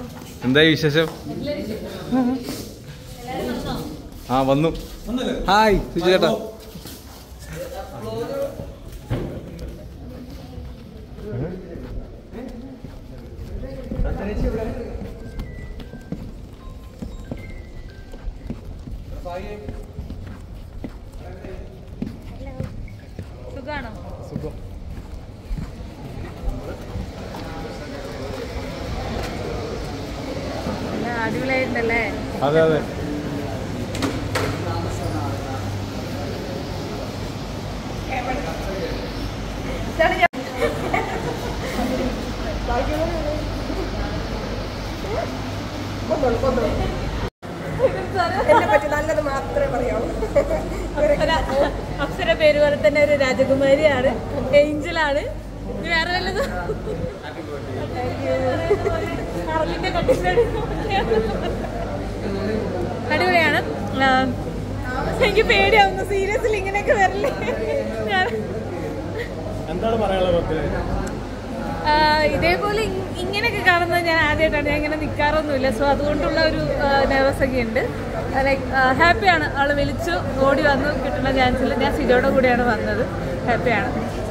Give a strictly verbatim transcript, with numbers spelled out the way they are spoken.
എന്തായി വിശേഷം? ആ വന്നു. ഹായ് സുജി ചേട്ടാ. സുഖാണോ? സുഖം. അടിപൊളിയായിരുന്നല്ലേ? അതെ അതെ. നല്ലത് മാത്രമേ പറയാവൂ. അപ്സര പേര് പോലെ തന്നെ ഒരു രാജകുമാരിയാണ്, ഏഞ്ചലാണ്. വേറെ വല്ലതും അടിപൊളിയാണ്. എനിക്ക് പേടിയാവുന്നു സീരിയസ്ലി ഇങ്ങനെയൊക്കെ വരില്ലേ. എന്താണ് പറയാനുള്ളത്? ഇതേപോലെ ഇങ്ങനെയൊക്കെ കാണുന്നത് ഞാൻ ആദ്യമായിട്ടാണ്. ഞാൻ ഇങ്ങനെ നിൽക്കാറൊന്നുമില്ല. സോ അതുകൊണ്ടുള്ള ഒരു നെർവസ് ഒക്കെ ഉണ്ട്. ലൈക്ക് ഹാപ്പിയാണ്. ആൾ വിളിച്ചു ഓടി വന്നു കിട്ടുന്ന ചാൻസിൽ ഞാൻ സിജോയുടെ കൂടെയാണ് വന്നത്. ഹാപ്പിയാണ്.